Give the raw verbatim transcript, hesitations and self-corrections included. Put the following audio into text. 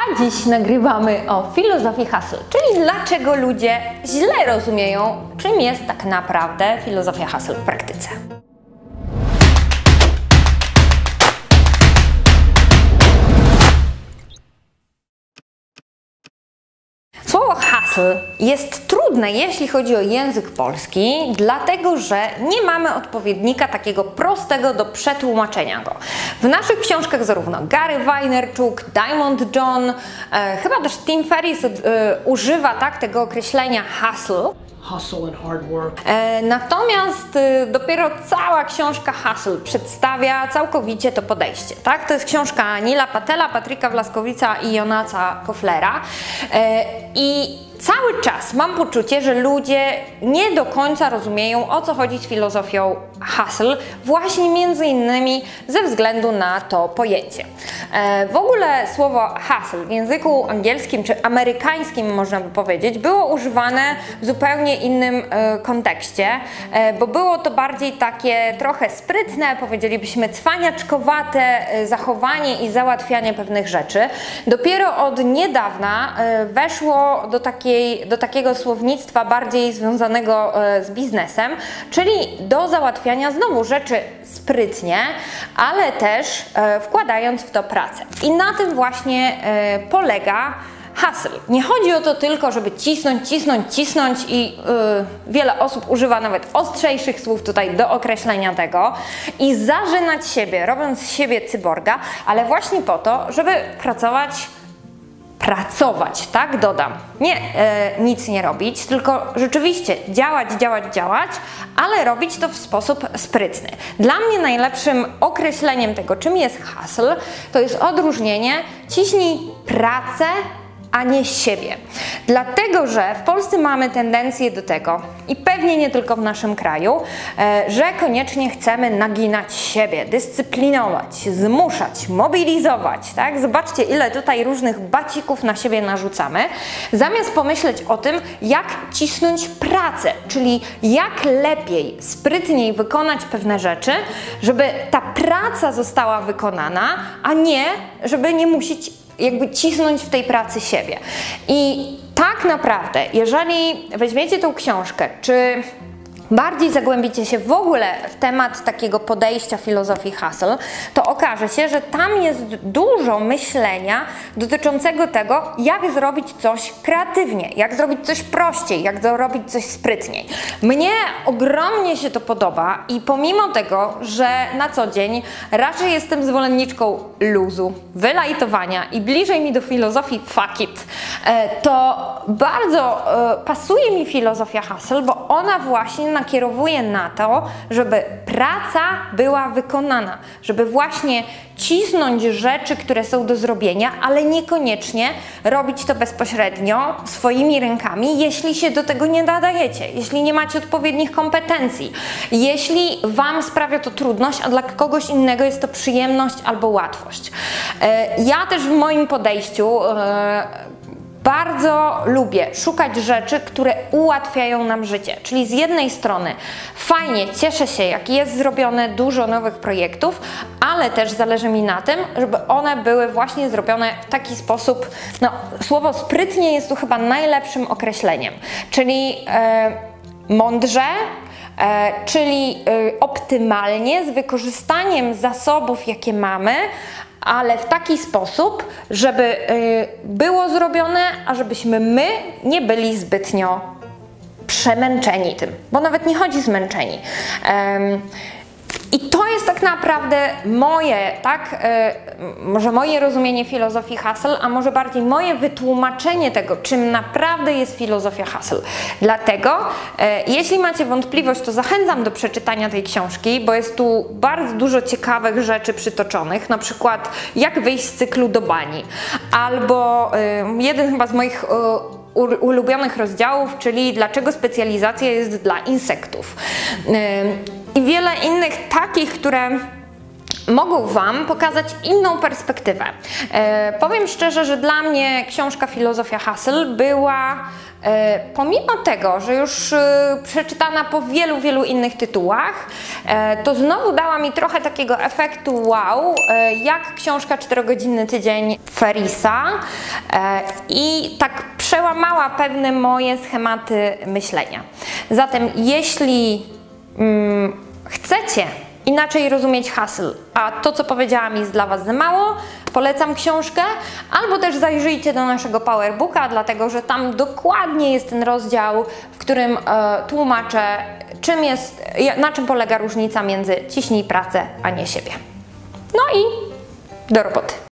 a dziś nagrywamy o filozofii hustle, czyli dlaczego ludzie źle rozumieją, czym jest tak naprawdę filozofia hustle w praktyce. Słowo hustle jest trudne, jeśli chodzi o język polski, dlatego że nie mamy odpowiednika takiego prostego do przetłumaczenia go. W naszych książkach zarówno Gary Vaynerchuk, Diamond John, e, chyba też Tim Ferriss e, używa tak tego określenia hustle. Hustle and hard work. E, natomiast e, dopiero cała książka Hustle przedstawia całkowicie to podejście. Tak? To jest książka Nila Patela, Patryka Wlaskowica i Jonaasa Koflera. E, I cały czas mam poczucie, że ludzie nie do końca rozumieją, o co chodzi z filozofią hustle, właśnie między innymi ze względu na to pojęcie. E, w ogóle słowo hustle w języku angielskim czy amerykańskim, można by powiedzieć, było używane w zupełnie innym e, kontekście, e, bo było to bardziej takie trochę sprytne, powiedzielibyśmy cwaniaczkowate e, zachowanie i załatwianie pewnych rzeczy. Dopiero od niedawna e, weszło do takiej do takiego słownictwa bardziej związanego z biznesem, czyli do załatwiania znowu rzeczy sprytnie, ale też wkładając w to pracę. I na tym właśnie polega hustle. Nie chodzi o to tylko, żeby cisnąć, cisnąć, cisnąć i yy, wiele osób używa nawet ostrzejszych słów tutaj do określenia tego i zażynać siebie, robiąc z siebie cyborga, ale właśnie po to, żeby pracować Pracować, tak? Dodam. Nie e, nic nie robić, tylko rzeczywiście działać, działać, działać, ale robić to w sposób sprytny. Dla mnie najlepszym określeniem tego, czym jest hustle, to jest odróżnienie ciśnij pracę, a nie siebie. Dlatego, że w Polsce mamy tendencję do tego, i pewnie nie tylko w naszym kraju, że koniecznie chcemy naginać siebie, dyscyplinować, zmuszać, mobilizować, tak? Zobaczcie, ile tutaj różnych bacików na siebie narzucamy, zamiast pomyśleć o tym, jak cisnąć pracę, czyli jak lepiej, sprytniej wykonać pewne rzeczy, żeby ta praca została wykonana, a nie, żeby nie musieć jakby cisnąć w tej pracy siebie. I tak naprawdę, jeżeli weźmiecie tą książkę, czy bardziej zagłębicie się w ogóle w temat takiego podejścia filozofii hustle, to okaże się, że tam jest dużo myślenia dotyczącego tego, jak zrobić coś kreatywnie, jak zrobić coś prościej, jak zrobić coś sprytniej. Mnie ogromnie się to podoba i pomimo tego, że na co dzień raczej jestem zwolenniczką luzu, wylajtowania i bliżej mi do filozofii fuck it, to bardzo pasuje mi filozofia hustle, bo ona właśnie nakierowuje na to, żeby praca była wykonana, żeby właśnie cisnąć rzeczy, które są do zrobienia, ale niekoniecznie robić to bezpośrednio swoimi rękami, jeśli się do tego nie nadajecie, jeśli nie macie odpowiednich kompetencji, jeśli Wam sprawia to trudność, a dla kogoś innego jest to przyjemność albo łatwość. Ja też w moim podejściu bardzo lubię szukać rzeczy, które ułatwiają nam życie. Czyli z jednej strony fajnie, cieszę się, jak jest zrobione dużo nowych projektów, ale też zależy mi na tym, żeby one były właśnie zrobione w taki sposób, no słowo sprytnie jest tu chyba najlepszym określeniem, czyli e, mądrze, E, czyli e, optymalnie, z wykorzystaniem zasobów, jakie mamy, ale w taki sposób, żeby y, było zrobione, a żebyśmy my nie byli zbytnio przemęczeni tym, bo nawet nie chodzi zmęczeni. Um, I to jest tak naprawdę moje, tak, y, może moje rozumienie filozofii hustle, a może bardziej moje wytłumaczenie tego, czym naprawdę jest filozofia hustle. Dlatego, y, jeśli macie wątpliwość, to zachęcam do przeczytania tej książki, bo jest tu bardzo dużo ciekawych rzeczy przytoczonych, na przykład jak wyjść z cyklu do bani, albo y, jeden chyba z moich y, ulubionych rozdziałów, czyli dlaczego specjalizacja jest dla insektów. I wiele innych takich, które mogą Wam pokazać inną perspektywę. E, powiem szczerze, że dla mnie książka Filozofia Hustle była, e, pomimo tego, że już e, przeczytana po wielu, wielu innych tytułach, e, to znowu dała mi trochę takiego efektu wow, e, jak książka czterogodzinny tydzień Ferrisa e, i tak przełamała pewne moje schematy myślenia. Zatem jeśli mm, chcecie inaczej rozumieć hustle, a to, co powiedziałam, jest dla Was za mało, polecam książkę, albo też zajrzyjcie do naszego Powerbooka, dlatego że tam dokładnie jest ten rozdział, w którym e, tłumaczę, czym jest, na czym polega różnica między ciśnij pracę, a nie siebie. No i do roboty.